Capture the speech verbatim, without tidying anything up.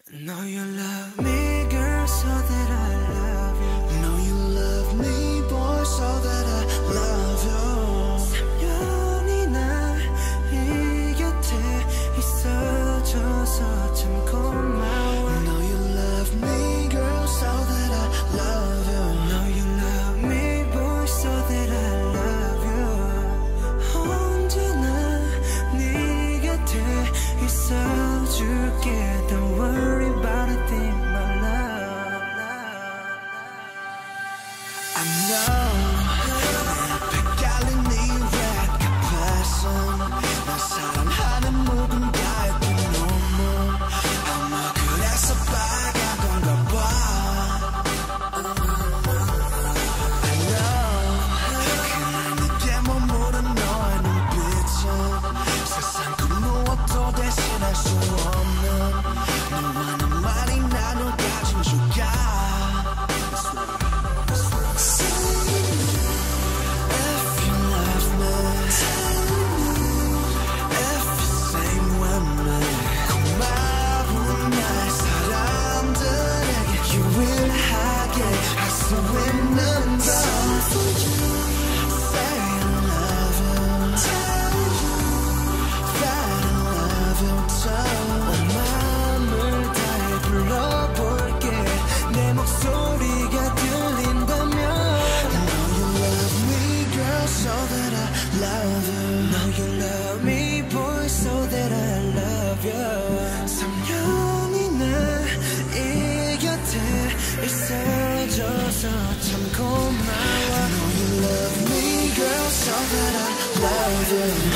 Know you love me, girl, so that I love you. Know you love me, boy, so that I love you. 삼 년이나 이 곁에 있어줘서 참 고마워. Know you love me, girl, so that I love you. Know you love me, boy, so that I love you. 언제나 네 곁에 있어줄게. Don't worry about a thing, my love. I know 내 앞에 깔린 네 red carpet은 날 사랑하는 누군가의 그 눈물 아마 그래서 빨간 건가 봐. I know 그날 내게 머무른 너의 눈빛은 세상 그 무엇도 대신할 수 없는 너와는 말이 나눌 가진 조각. 있어줘서 참 고마워. I know you love me, girl, so that I love you.